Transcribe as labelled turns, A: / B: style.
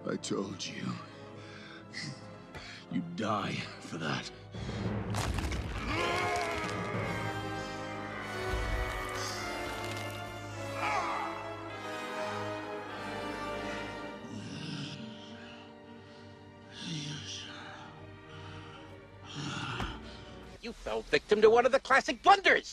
A: I told you. You'd die for that.
B: You fell victim to one of the classic blunders!